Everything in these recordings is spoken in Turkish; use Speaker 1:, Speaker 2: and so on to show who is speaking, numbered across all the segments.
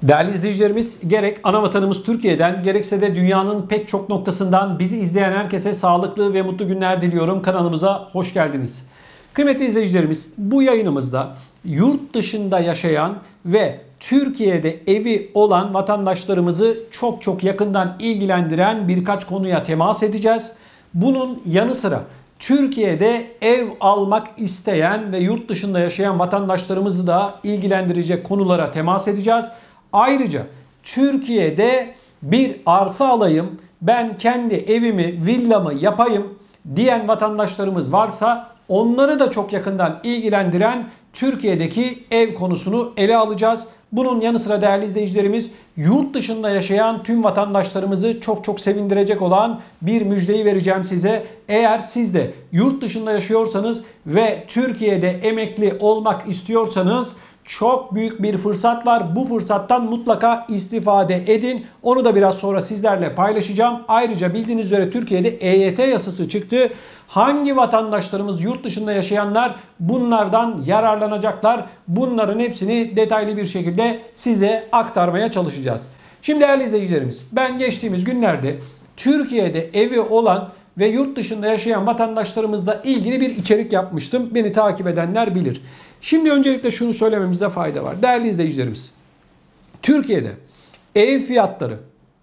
Speaker 1: Değerli izleyicilerimiz, gerek ana vatanımız Türkiye'den gerekse de dünyanın pek çok noktasından bizi izleyen herkese sağlıklı ve mutlu günler diliyorum. Kanalımıza hoş geldiniz. Kıymetli izleyicilerimiz, bu yayınımızda yurt dışında yaşayan ve Türkiye'de evi olan vatandaşlarımızı çok yakından ilgilendiren birkaç konuya temas edeceğiz. Bunun yanı sıra Türkiye'de ev almak isteyen ve yurt dışında yaşayan vatandaşlarımızı da ilgilendirecek konulara temas edeceğiz. Ayrıca Türkiye'de bir arsa alayım, ben kendi evimi, villamı yapayım diyen vatandaşlarımız varsa onları da çok yakından ilgilendiren Türkiye'deki ev konusunu ele alacağız. Bunun yanı sıra değerli izleyicilerimiz, yurt dışında yaşayan tüm vatandaşlarımızı çok sevindirecek olan bir müjdeyi vereceğim size. Eğer siz de yurt dışında yaşıyorsanız ve Türkiye'de emekli olmak istiyorsanız çok büyük bir fırsat var. Bu fırsattan mutlaka istifade edin. Onu da biraz sonra sizlerle paylaşacağım. Ayrıca bildiğiniz üzere Türkiye'de EYT yasası çıktı. Hangi vatandaşlarımız, yurt dışında yaşayanlar bunlardan yararlanacaklar? Bunların hepsini detaylı bir şekilde size aktarmaya çalışacağız. Şimdi değerli izleyicilerimiz, ben geçtiğimiz günlerde Türkiye'de evi olan ve yurt dışında yaşayan vatandaşlarımızla ilgili bir içerik yapmıştım. Beni takip edenler bilir. Şimdi öncelikle şunu söylememizde fayda var. Değerli izleyicilerimiz, Türkiye'de ev fiyatları,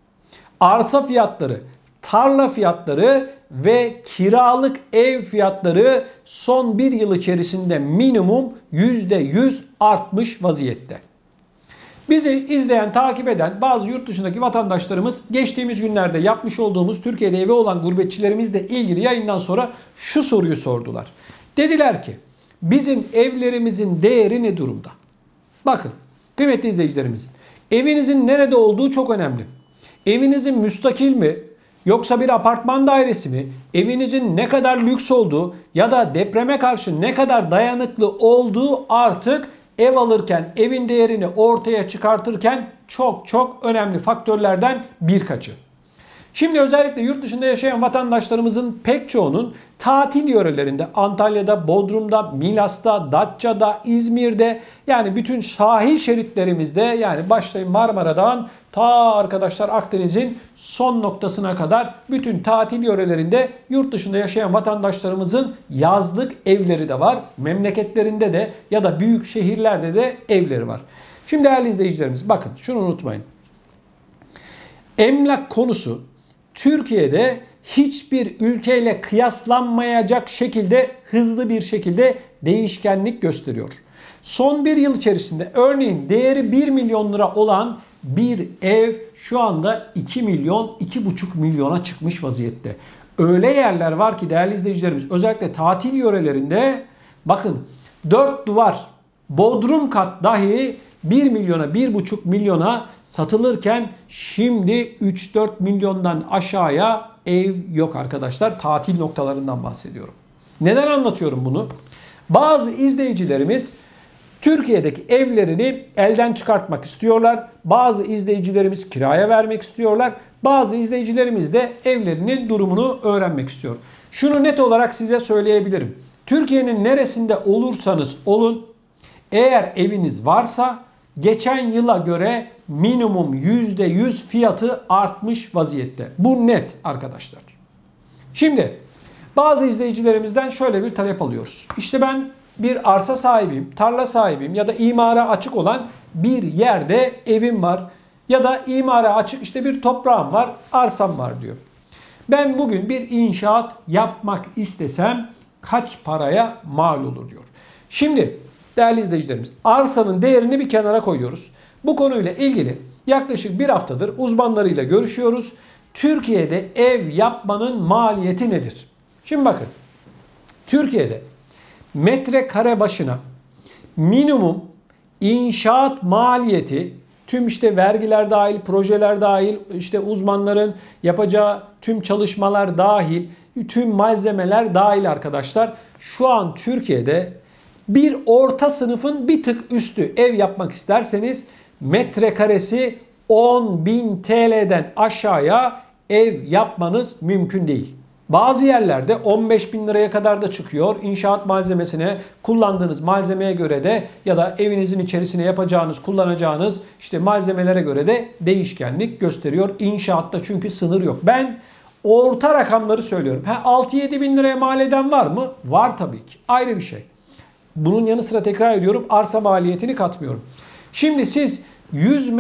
Speaker 1: arsa fiyatları, tarla fiyatları ve kiralık ev fiyatları son bir yıl içerisinde minimum %100 artmış vaziyette. Bizi izleyen, takip eden bazı yurt dışındaki vatandaşlarımız geçtiğimiz günlerde yapmış olduğumuz Türkiye'de evi olan gurbetçilerimizle ilgili yayından sonra şu soruyu sordular. Dediler ki, bizim evlerimizin değeri ne durumda? Bakın kıymetli izleyicilerimiz, evinizin nerede olduğu çok önemli. Evinizin müstakil mi yoksa bir apartman dairesi mi? Evinizin ne kadar lüks olduğu ya da depreme karşı ne kadar dayanıklı olduğu artık ev alırken, evin değerini ortaya çıkartırken çok önemli faktörlerden birkaçı. Şimdi özellikle yurt dışında yaşayan vatandaşlarımızın pek çoğunun tatil yörelerinde, Antalya'da, Bodrum'da, Milas'ta, Datça'da, İzmir'de, yani bütün sahil şeritlerimizde, yani başlayın Marmara'dan ta arkadaşlar Akdeniz'in son noktasına kadar bütün tatil yörelerinde yurt dışında yaşayan vatandaşlarımızın yazlık evleri de var. Memleketlerinde de ya da büyük şehirlerde de evleri var. Şimdi değerli izleyicilerimiz, bakın şunu unutmayın. Emlak konusu Türkiye'de hiçbir ülkeyle kıyaslanmayacak şekilde hızlı bir şekilde değişkenlik gösteriyor. Son bir yıl içerisinde örneğin değeri 1 milyon lira olan bir ev şu anda 2 milyon, 2,5 milyona çıkmış vaziyette. Öyle yerler var ki değerli izleyicilerimiz, özellikle tatil yörelerinde bakın 4 duvar, bodrum kat dahi 1 milyona, 1,5 milyona satılırken şimdi 3-4 milyondan aşağıya ev yok arkadaşlar. Tatil noktalarından bahsediyorum. Neden anlatıyorum bunu? Bazı izleyicilerimiz Türkiye'deki evlerini elden çıkartmak istiyorlar. Bazı izleyicilerimiz kiraya vermek istiyorlar. Bazı izleyicilerimiz de evlerinin durumunu öğrenmek istiyor. Şunu net olarak size söyleyebilirim. Türkiye'nin neresinde olursanız olun, eğer eviniz varsa geçen yıla göre minimum %100 fiyatı artmış vaziyette. Bu net arkadaşlar. Şimdi bazı izleyicilerimizden şöyle bir talep alıyoruz. İşte ben bir arsa sahibiyim, tarla sahibiyim ya da imara açık olan bir yerde evim var. Ya da imara açık işte bir toprağım var, arsam var diyor. Ben bugün bir inşaat yapmak istesem kaç paraya mal olur diyor. Şimdi değerli izleyicilerimiz, arsanın değerini bir kenara koyuyoruz. Bu konuyla ilgili yaklaşık bir haftadır uzmanlarıyla görüşüyoruz. Türkiye'de ev yapmanın maliyeti nedir? Şimdi bakın, Türkiye'de metrekare başına minimum inşaat maliyeti, tüm işte vergiler dahil, projeler dahil, işte uzmanların yapacağı tüm çalışmalar dahil, tüm malzemeler dahil arkadaşlar. Şu an Türkiye'de bir orta sınıfın bir tık üstü ev yapmak isterseniz metrekaresi 10.000 TL'den aşağıya ev yapmanız mümkün değil. Bazı yerlerde 15 bin liraya kadar da çıkıyor. İnşaat malzemesine, kullandığınız malzemeye göre de ya da evinizin içerisine yapacağınız, kullanacağınız işte malzemelere göre de değişkenlik gösteriyor. İnşaatta çünkü sınır yok. Ben orta rakamları söylüyorum. 6-7 bin liraya mal eden var mı? Var tabii ki. Ayrı bir şey. Bunun yanı sıra tekrar ediyorum, arsa maliyetini katmıyorum. Şimdi siz 100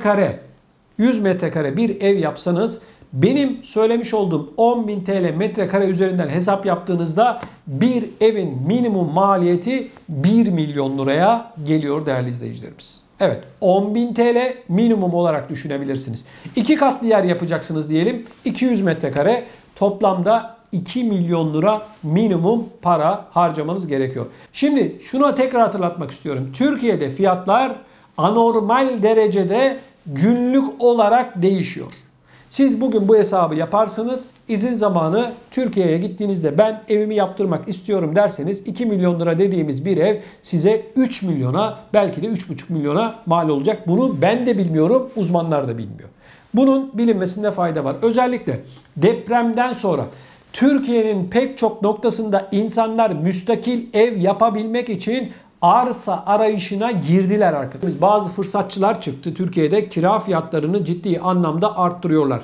Speaker 1: metrekare bir ev yapsanız, benim söylemiş olduğum 10.000 TL metrekare üzerinden hesap yaptığınızda bir evin minimum maliyeti 1 milyon liraya geliyor değerli izleyicilerimiz. Evet, 10.000 TL minimum olarak düşünebilirsiniz. 2 katlı yer yapacaksınız diyelim, 200 metrekare, toplamda 2 milyon lira minimum para harcamanız gerekiyor. Şimdi şunu tekrar hatırlatmak istiyorum. Türkiye'de fiyatlar anormal derecede günlük olarak değişiyor. Siz bugün bu hesabı yaparsınız. İzin zamanı Türkiye'ye gittiğinizde ben evimi yaptırmak istiyorum derseniz 2 milyon lira dediğimiz bir ev size 3 milyona, belki de 3,5 milyona mal olacak. Bunu ben de bilmiyorum, uzmanlar da bilmiyor. Bunun bilinmesinde fayda var. Özellikle depremden sonra Türkiye'nin pek çok noktasında insanlar müstakil ev yapabilmek için arsa arayışına girdiler arkadaşlar. Bazı fırsatçılar çıktı, Türkiye'de kira fiyatlarını ciddi anlamda arttırıyorlar.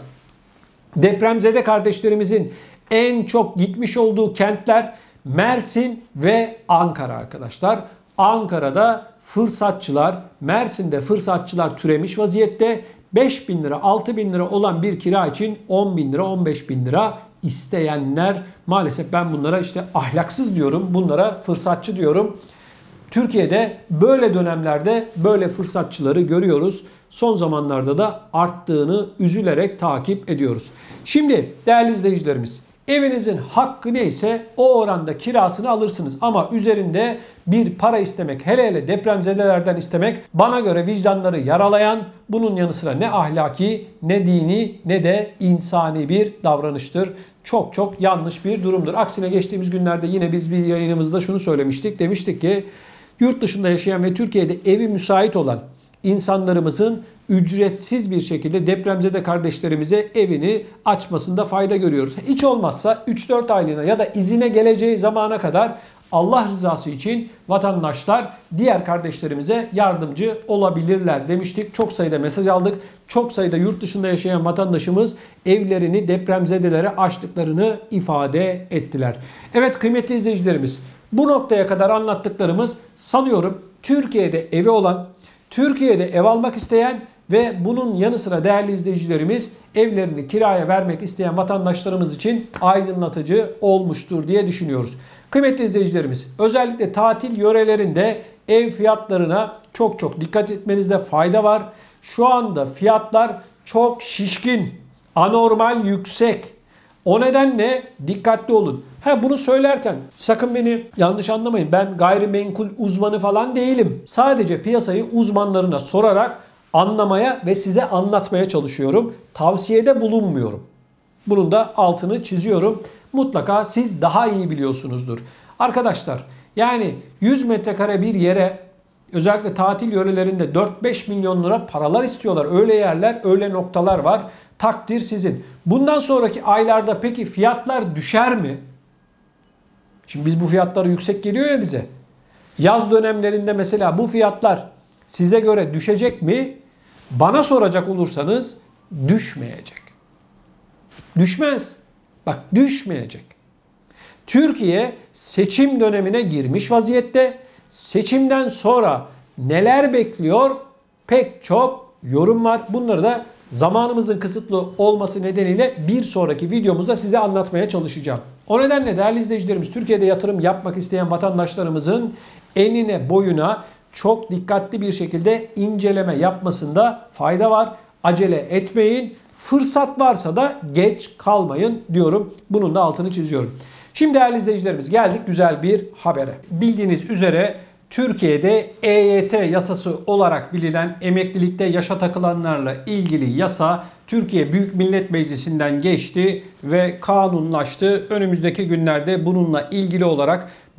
Speaker 1: Depremzede kardeşlerimizin en çok gitmiş olduğu kentler Mersin ve Ankara arkadaşlar. Ankara'da fırsatçılar, Mersin'de fırsatçılar türemiş vaziyette. 5 bin lira, 6 bin lira olan bir kira için 10 bin lira, 15 bin lira isteyenler, maalesef ben bunlara işte ahlaksız diyorum, bunlara fırsatçı diyorum. Türkiye'de böyle dönemlerde böyle fırsatçıları görüyoruz. Son zamanlarda da arttığını üzülerek takip ediyoruz. Şimdi değerli izleyicilerimiz, evinizin hakkı neyse o oranda kirasını alırsınız. Ama üzerinde bir para istemek, hele hele depremzedelerden istemek bana göre vicdanları yaralayan, bunun yanı sıra ne ahlaki, ne dini, ne de insani bir davranıştır. Çok çok yanlış bir durumdur. Aksine geçtiğimiz günlerde yine biz bir yayınımızda şunu söylemiştik. Demiştik ki yurt dışında yaşayan ve Türkiye'de evi müsait olan insanlarımızın ücretsiz bir şekilde depremzede kardeşlerimize evini açmasında fayda görüyoruz. Hiç olmazsa 3-4 aylığına ya da izine geleceği zamana kadar Allah rızası için vatandaşlar diğer kardeşlerimize yardımcı olabilirler demiştik. Çok sayıda mesaj aldık. Çok sayıda yurt dışında yaşayan vatandaşımız evlerini depremzedelere açtıklarını ifade ettiler. Evet kıymetli izleyicilerimiz, bu noktaya kadar anlattıklarımız sanıyorum Türkiye'de evi olan, Türkiye'de ev almak isteyen ve bunun yanı sıra değerli izleyicilerimiz evlerini kiraya vermek isteyen vatandaşlarımız için aydınlatıcı olmuştur diye düşünüyoruz. Kıymetli izleyicilerimiz, özellikle tatil yörelerinde ev fiyatlarına çok dikkat etmenizde fayda var. Şu anda fiyatlar çok şişkin, anormal yüksek. O nedenle dikkatli olun. Bunu söylerken sakın beni yanlış anlamayın. Ben gayrimenkul uzmanı falan değilim. Sadece piyasayı uzmanlarına sorarak anlamaya ve size anlatmaya çalışıyorum. Tavsiyede bulunmuyorum. Bunun da altını çiziyorum. Mutlaka siz daha iyi biliyorsunuzdur. Arkadaşlar yani 100 metrekare bir yere özellikle tatil yörelerinde 4-5 milyon lira paralar istiyorlar. Öyle yerler, öyle noktalar var. Takdir sizin. Bundan sonraki aylarda peki fiyatlar düşer mi? Şimdi biz bu fiyatları yüksek geliyor ya bize. Yaz dönemlerinde mesela bu fiyatlar size göre düşecek mi? Bana soracak olursanız düşmeyecek. Düşmez. Bak düşmeyecek. Türkiye seçim dönemine girmiş vaziyette. Seçimden sonra neler bekliyor? Pek çok yorum var. Bunları da zamanımızın kısıtlı olması nedeniyle bir sonraki videomuzda size anlatmaya çalışacağım. O nedenle değerli izleyicilerimiz, Türkiye'de yatırım yapmak isteyen vatandaşlarımızın enine boyuna çok dikkatli bir şekilde inceleme yapmasında fayda var. Acele etmeyin. Fırsat varsa da geç kalmayın diyorum. Bunun da altını çiziyorum. Şimdi değerli izleyicilerimiz geldik güzel bir habere. Bildiğiniz üzere Türkiye'de EYT yasası olarak bilinen emeklilikte yaşa takılanlarla ilgili yasa Türkiye Büyük Millet Meclisi'nden geçti ve kanunlaştı. Önümüzdeki günlerde bununla ilgili olarak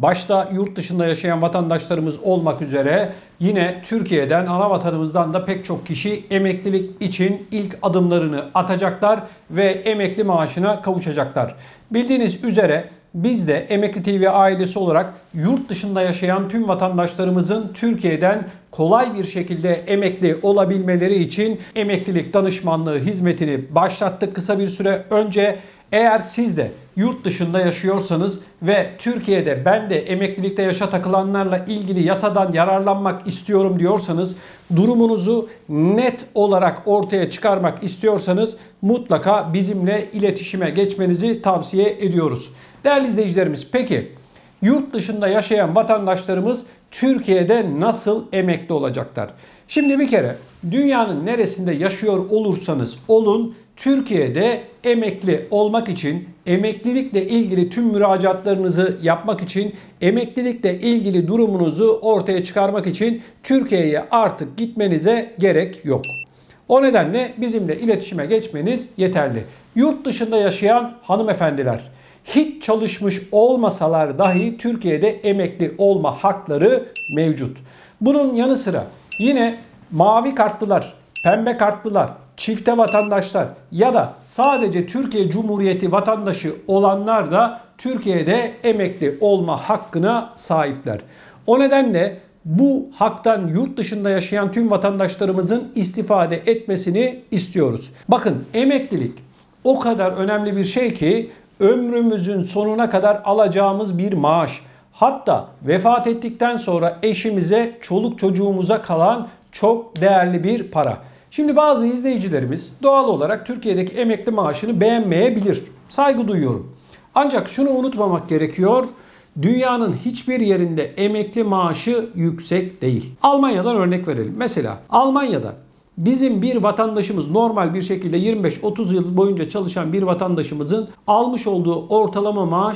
Speaker 1: başta yurt dışında yaşayan vatandaşlarımız olmak üzere yine Türkiye'den, ana vatanımızdan da pek çok kişi emeklilik için ilk adımlarını atacaklar ve emekli maaşına kavuşacaklar. Bildiğiniz üzere biz de Emekli TV ailesi olarak yurt dışında yaşayan tüm vatandaşlarımızın Türkiye'den kolay bir şekilde emekli olabilmeleri için emeklilik danışmanlığı hizmetini başlattık kısa bir süre önce. Eğer siz de yurt dışında yaşıyorsanız ve Türkiye'de ben de emeklilikte yaşa takılanlarla ilgili yasadan yararlanmak istiyorum diyorsanız, durumunuzu net olarak ortaya çıkarmak istiyorsanız mutlaka bizimle iletişime geçmenizi tavsiye ediyoruz. Değerli izleyicilerimiz, peki yurt dışında yaşayan vatandaşlarımız Türkiye'de nasıl emekli olacaklar? Şimdi bir kere dünyanın neresinde yaşıyor olursanız olun, Türkiye'de emekli olmak için, emeklilikle ilgili tüm müracaatlarınızı yapmak için, emeklilikle ilgili durumunuzu ortaya çıkarmak için Türkiye'ye artık gitmenize gerek yok. O nedenle bizimle iletişime geçmeniz yeterli. Yurt dışında yaşayan hanımefendiler, hiç çalışmış olmasalar dahi Türkiye'de emekli olma hakları mevcut. Bunun yanı sıra yine mavi kartlılar, pembe kartlılar, çifte vatandaşlar ya da sadece Türkiye Cumhuriyeti vatandaşı olanlar da Türkiye'de emekli olma hakkına sahipler. O nedenle bu haktan yurt dışında yaşayan tüm vatandaşlarımızın istifade etmesini istiyoruz. Bakın, emeklilik o kadar önemli bir şey ki ömrümüzün sonuna kadar alacağımız bir maaş. Hatta vefat ettikten sonra eşimize, çoluk çocuğumuza kalan çok değerli bir para. Şimdi bazı izleyicilerimiz doğal olarak Türkiye'deki emekli maaşını beğenmeyebilir. Saygı duyuyorum. Ancak şunu unutmamak gerekiyor. Dünyanın hiçbir yerinde emekli maaşı yüksek değil. Almanya'dan örnek verelim. Mesela Almanya'da bizim bir vatandaşımız, normal bir şekilde 25-30 yıl boyunca çalışan bir vatandaşımızın almış olduğu ortalama maaş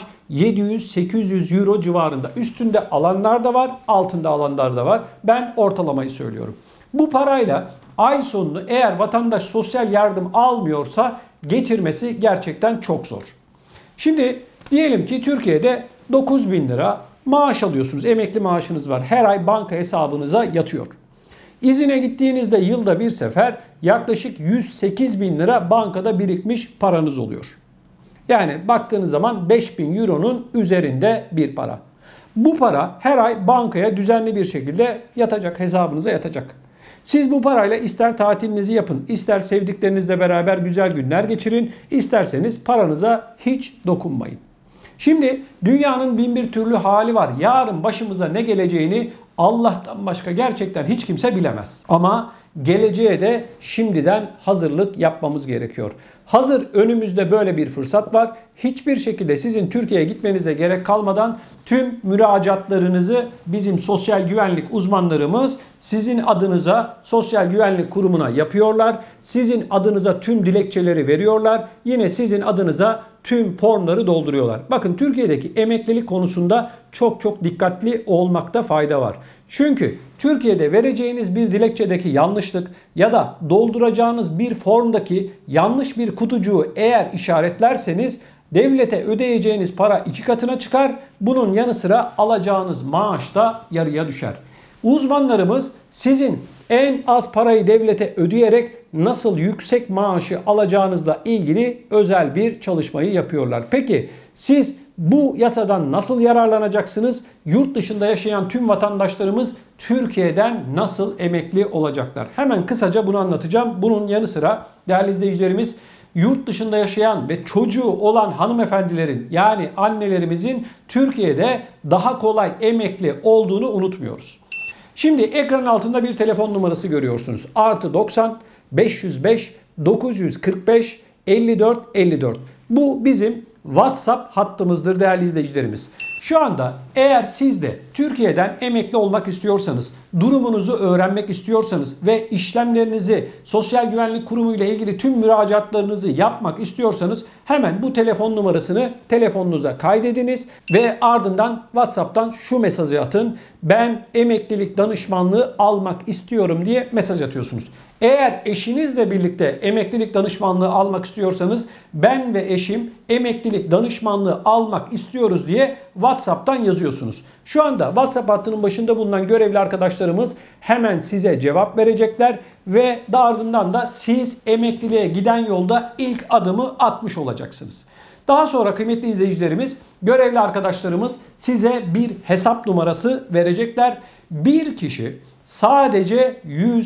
Speaker 1: 700-800 euro civarında. Üstünde alanlar da var, altında alanlar da var. Ben ortalamayı söylüyorum. Bu parayla ay sonunu eğer vatandaş sosyal yardım almıyorsa getirmesi gerçekten çok zor. Şimdi diyelim ki Türkiye'de 9.000 lira maaş alıyorsunuz. Emekli maaşınız var. Her ay banka hesabınıza yatıyor. İzine gittiğinizde yılda bir sefer yaklaşık 108.000 lira bankada birikmiş paranız oluyor. Yani baktığınız zaman 5.000 euronun üzerinde bir para. Bu para her ay bankaya düzenli bir şekilde yatacak, hesabınıza yatacak. Siz bu parayla ister tatilinizi yapın, ister sevdiklerinizle beraber güzel günler geçirin, isterseniz paranıza hiç dokunmayın. Şimdi dünyanın bin bir türlü hali var. Yarın başımıza ne geleceğini Allah'tan başka gerçekten hiç kimse bilemez. Ama geleceğe de şimdiden hazırlık yapmamız gerekiyor. Hazır önümüzde böyle bir fırsat var. Hiçbir şekilde sizin Türkiye'ye gitmenize gerek kalmadan tüm müracaatlarınızı bizim sosyal güvenlik uzmanlarımız sizin adınıza Sosyal Güvenlik Kurumu'na yapıyorlar. Sizin adınıza tüm dilekçeleri veriyorlar. Yine sizin adınıza tüm formları dolduruyorlar. Bakın, Türkiye'deki emeklilik konusunda çok dikkatli olmakta fayda var. Çünkü Türkiye'de vereceğiniz bir dilekçedeki yanlışlık ya da dolduracağınız bir formdaki yanlış bir kutucuğu eğer işaretlerseniz devlete ödeyeceğiniz para 2 katına çıkar. Bunun yanı sıra alacağınız maaş da yarıya düşer. Uzmanlarımız sizin en az parayı devlete ödeyerek nasıl yüksek maaşı alacağınızla ilgili özel bir çalışmayı yapıyorlar. Peki siz bu yasadan nasıl yararlanacaksınız? Yurt dışında yaşayan tüm vatandaşlarımız Türkiye'den nasıl emekli olacaklar? Hemen kısaca bunu anlatacağım. Bunun yanı sıra değerli izleyicilerimiz, yurt dışında yaşayan ve çocuğu olan hanımefendilerin, yani annelerimizin Türkiye'de daha kolay emekli olduğunu unutmuyoruz. Şimdi ekran altında bir telefon numarası görüyorsunuz. +90 505 945 54 54. Bu bizim WhatsApp hattımızdır değerli izleyicilerimiz. Şu anda eğer siz de Türkiye'den emekli olmak istiyorsanız, durumunuzu öğrenmek istiyorsanız ve işlemlerinizi Sosyal Güvenlik Kurumu ile ilgili tüm müracaatlarınızı yapmak istiyorsanız hemen bu telefon numarasını telefonunuza kaydediniz ve ardından WhatsApp'tan şu mesajı atın. Ben emeklilik danışmanlığı almak istiyorum diye mesaj atıyorsunuz. Eğer eşinizle birlikte emeklilik danışmanlığı almak istiyorsanız ben ve eşim emeklilik danışmanlığı almak istiyoruz diye WhatsApp'tan yazıyorsunuz. yazıyorsunuz. Şu anda WhatsApp hattının başında bulunan görevli arkadaşlarımız hemen size cevap verecekler ve ardından da siz emekliliğe giden yolda ilk adımı atmış olacaksınız. Daha sonra kıymetli izleyicilerimiz, görevli arkadaşlarımız size bir hesap numarası verecekler. Bir kişi sadece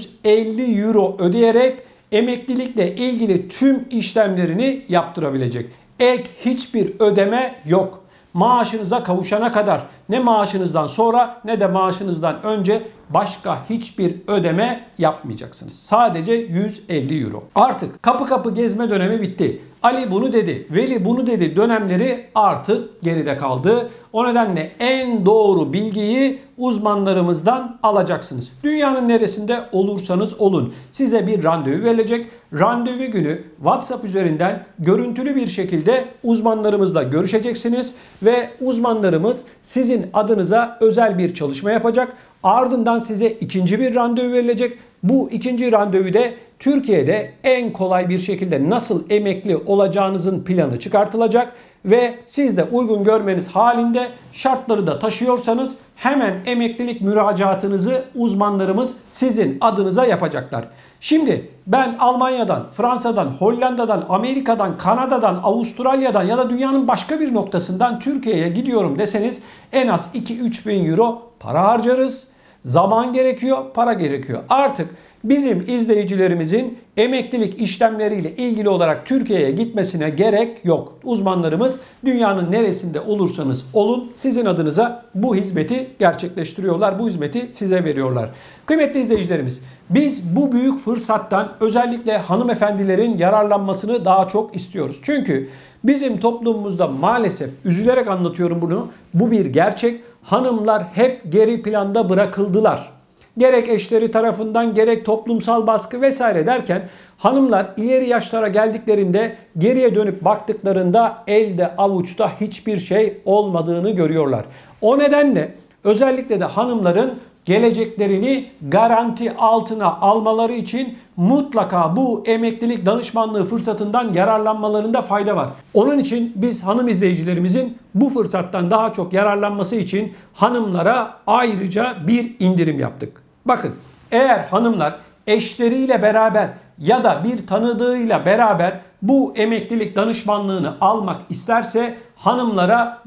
Speaker 1: 150 euro ödeyerek emeklilikle ilgili tüm işlemlerini yaptırabilecek. Ek hiçbir ödeme yok. Maaşınıza kavuşana kadar ne maaşınızdan sonra ne de maaşınızdan önce başka hiçbir ödeme yapmayacaksınız. Sadece 150 euro. Artık kapı kapı gezme dönemi bitti. Ali bunu dedi, Veli bunu dedi dönemleri artık geride kaldı. O nedenle en doğru bilgiyi uzmanlarımızdan alacaksınız. Dünyanın neresinde olursanız olun size bir randevu verilecek. Randevu günü WhatsApp üzerinden görüntülü bir şekilde uzmanlarımızla görüşeceksiniz ve uzmanlarımız sizin adınıza özel bir çalışma yapacak. Ardından size ikinci bir randevu verilecek. Bu ikinci randevuda Türkiye'de en kolay bir şekilde nasıl emekli olacağınızın planı çıkartılacak ve siz de uygun görmeniz halinde şartları da taşıyorsanız hemen emeklilik müracaatınızı uzmanlarımız sizin adınıza yapacaklar. Şimdi ben Almanya'dan, Fransa'dan, Hollanda'dan, Amerika'dan, Kanada'dan, Avustralya'dan ya da dünyanın başka bir noktasından Türkiye'ye gidiyorum deseniz en az 2-3 bin euro para harcarız. Zaman gerekiyor, para gerekiyor. Artık bizim izleyicilerimizin emeklilik işlemleriyle ilgili olarak Türkiye'ye gitmesine gerek yok. Uzmanlarımız dünyanın neresinde olursanız olun sizin adınıza bu hizmeti gerçekleştiriyorlar. Bu hizmeti size veriyorlar. Kıymetli izleyicilerimiz, biz bu büyük fırsattan özellikle hanımefendilerin yararlanmasını daha çok istiyoruz. Çünkü bizim toplumumuzda maalesef üzülerek anlatıyorum bunu. Bu bir gerçek. Hanımlar hep geri planda bırakıldılar. Gerek eşleri tarafından gerek toplumsal baskı vesaire derken hanımlar ileri yaşlara geldiklerinde geriye dönüp baktıklarında elde avuçta hiçbir şey olmadığını görüyorlar. O nedenle özellikle de hanımların geleceklerini garanti altına almaları için mutlaka bu emeklilik danışmanlığı fırsatından yararlanmalarında fayda var. Onun için biz hanım izleyicilerimizin bu fırsattan daha çok yararlanması için hanımlara ayrıca bir indirim yaptık. Bakın, eğer hanımlar eşleriyle beraber ya da bir tanıdığıyla beraber bu emeklilik danışmanlığını almak isterse hanımlara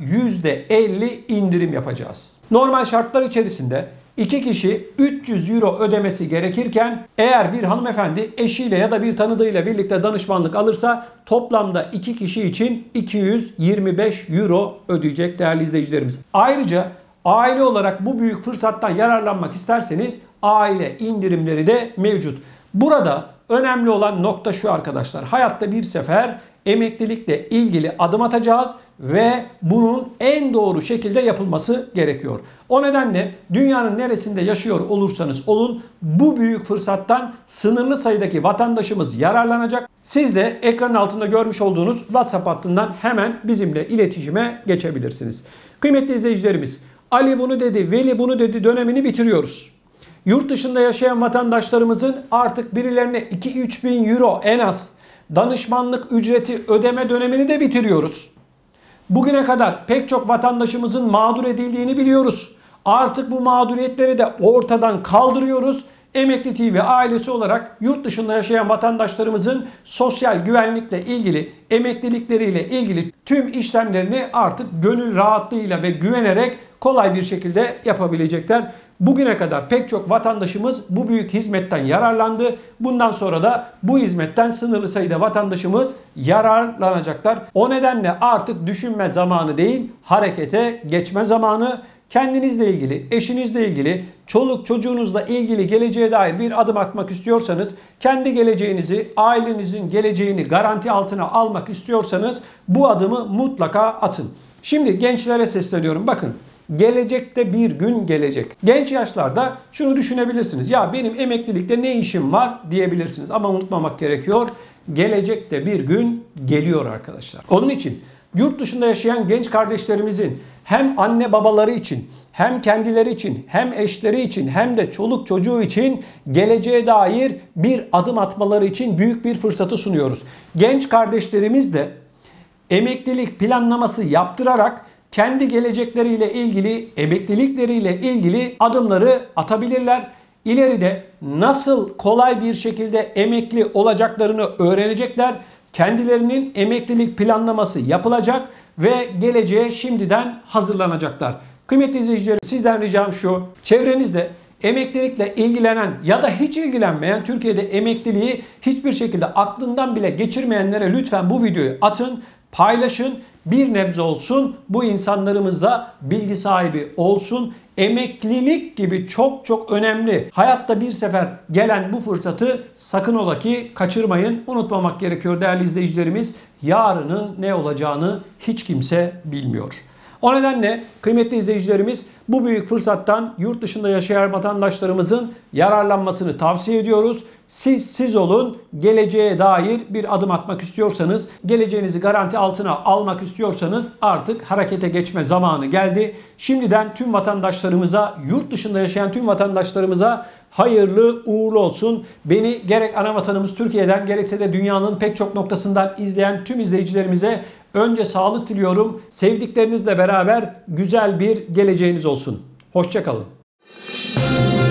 Speaker 1: %50 indirim yapacağız. Normal şartlar içerisinde 2 kişi 300 euro ödemesi gerekirken eğer bir hanımefendi eşiyle ya da bir tanıdığıyla birlikte danışmanlık alırsa toplamda 2 kişi için 225 euro ödeyecek değerli izleyicilerimiz. Ayrıca aile olarak bu büyük fırsattan yararlanmak isterseniz aile indirimleri de mevcut. Burada önemli olan nokta şu arkadaşlar. Hayatta bir sefer emeklilikle ilgili adım atacağız ve bunun en doğru şekilde yapılması gerekiyor. O nedenle dünyanın neresinde yaşıyor olursanız olun bu büyük fırsattan sınırlı sayıdaki vatandaşımız yararlanacak. Siz de ekranın altında görmüş olduğunuz WhatsApp hattından hemen bizimle iletişime geçebilirsiniz. Kıymetli izleyicilerimiz, Ali bunu dedi, Veli bunu dedi dönemini bitiriyoruz. Yurt dışında yaşayan vatandaşlarımızın artık birilerine 2-3 bin euro en az danışmanlık ücreti ödeme dönemini de bitiriyoruz. Bugüne kadar pek çok vatandaşımızın mağdur edildiğini biliyoruz. Artık bu mağduriyetleri de ortadan kaldırıyoruz. Emekli TV ailesi olarak yurt dışında yaşayan vatandaşlarımızın sosyal güvenlikle ilgili, emeklilikleriyle ilgili tüm işlemlerini artık gönül rahatlığıyla ve güvenerek kolay bir şekilde yapabilecekler. Bugüne kadar pek çok vatandaşımız bu büyük hizmetten yararlandı. Bundan sonra da bu hizmetten sınırlı sayıda vatandaşımız yararlanacaklar. O nedenle artık düşünme zamanı değil, harekete geçme zamanı. Kendinizle ilgili, eşinizle ilgili, çoluk çocuğunuzla ilgili geleceğe dair bir adım atmak istiyorsanız, kendi geleceğinizi, ailenizin geleceğini garanti altına almak istiyorsanız bu adımı mutlaka atın. Şimdi gençlere sesleniyorum. Bakın, gelecekte bir gün gelecek. Genç yaşlarda şunu düşünebilirsiniz. Ya benim emeklilikte ne işim var diyebilirsiniz. Ama unutmamak gerekiyor. Gelecekte bir gün geliyor arkadaşlar. Onun için yurt dışında yaşayan genç kardeşlerimizin hem anne babaları için, hem kendileri için, hem eşleri için, hem de çoluk çocuğu için geleceğe dair bir adım atmaları için büyük bir fırsatı sunuyoruz. Genç kardeşlerimiz de emeklilik planlaması yaptırarak kendi gelecekleriyle ilgili, emeklilikleriyle ilgili adımları atabilirler. İleride nasıl kolay bir şekilde emekli olacaklarını öğrenecekler. Kendilerinin emeklilik planlaması yapılacak ve geleceğe şimdiden hazırlanacaklar. Kıymetli izleyicilerim, sizden ricam şu: çevrenizde emeklilikle ilgilenen ya da hiç ilgilenmeyen, Türkiye'de emekliliği hiçbir şekilde aklından bile geçirmeyenlere lütfen bu videoyu atın, paylaşın. Bir nebze olsun bu insanlarımız da bilgi sahibi olsun. Emeklilik gibi çok önemli, hayatta bir sefer gelen bu fırsatı sakın ola ki kaçırmayın. Unutmamak gerekiyor değerli izleyicilerimiz. Yarının ne olacağını hiç kimse bilmiyor. O nedenle kıymetli izleyicilerimiz, bu büyük fırsattan yurt dışında yaşayan vatandaşlarımızın yararlanmasını tavsiye ediyoruz. Siz olun, geleceğe dair bir adım atmak istiyorsanız, geleceğinizi garanti altına almak istiyorsanız artık harekete geçme zamanı geldi. Şimdiden tüm vatandaşlarımıza, yurt dışında yaşayan tüm vatandaşlarımıza hayırlı uğurlu olsun. Beni gerek ana vatanımız Türkiye'den gerekse de dünyanın pek çok noktasından izleyen tüm izleyicilerimize önce sağlık diliyorum. Sevdiklerinizle beraber güzel bir geleceğiniz olsun. Hoşça kalın.